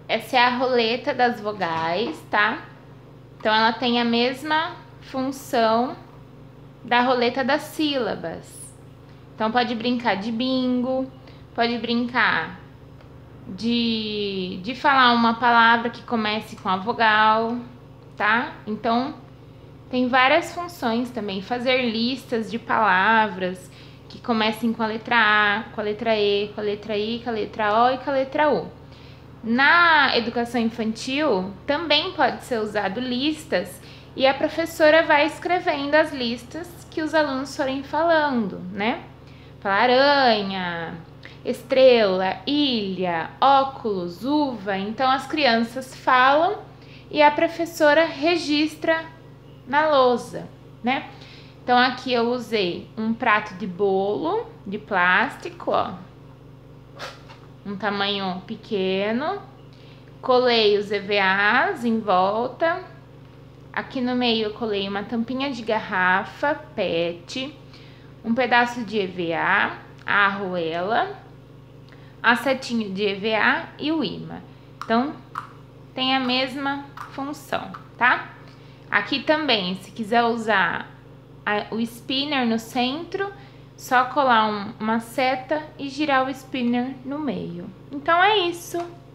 essa é a roleta das vogais, tá? Então, ela tem a mesma função da roleta das sílabas. Então, pode brincar de bingo, pode brincar de falar uma palavra que comece com a vogal, tá? Então, tem várias funções também. Fazer listas de palavras que comecem com a letra A, com a letra E, com a letra I, com a letra O e com a letra U. Na educação infantil, também pode ser usado listas e a professora vai escrevendo as listas que os alunos forem falando, né? Fala aranha, estrela, ilha, óculos, uva. Então, as crianças falam e a professora registra na lousa, né? Então, aqui eu usei um prato de bolo de plástico, ó. Um tamanho pequeno. Colei os EVAs em volta. Aqui no meio eu colei uma tampinha de garrafa PET, um pedaço de EVA, a arruela, a setinha de EVA e o imã. Então, tem a mesma função, tá? Aqui também, se quiser usar o spinner no centro, só colar uma seta e girar o spinner no meio. Então, é isso.